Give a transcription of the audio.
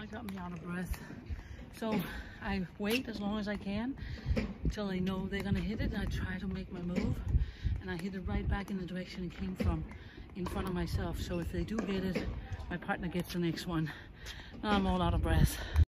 got me out of breath. So I wait as long as I can until I know they're gonna hit it, and I try to make my move, and I hit it right back in the direction it came from, in front of myself. So if they do get it, my partner gets the next one. Now I'm all out of breath.